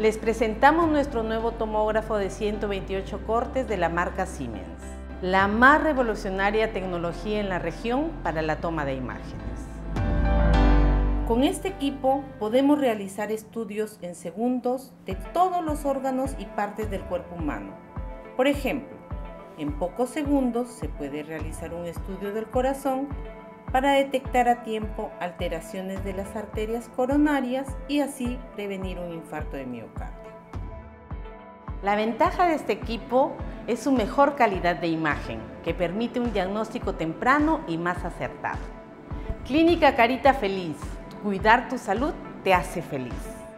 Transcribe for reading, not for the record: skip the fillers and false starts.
Les presentamos nuestro nuevo tomógrafo de 128 cortes de la marca Siemens, la más revolucionaria tecnología en la región para la toma de imágenes. Con este equipo podemos realizar estudios en segundos de todos los órganos y partes del cuerpo humano. Por ejemplo, en pocos segundos se puede realizar un estudio del corazón para detectar a tiempo alteraciones de las arterias coronarias y así prevenir un infarto de miocardio. La ventaja de este equipo es su mejor calidad de imagen, que permite un diagnóstico temprano y más acertado. Clínica Carita Feliz. Cuidar tu salud te hace feliz.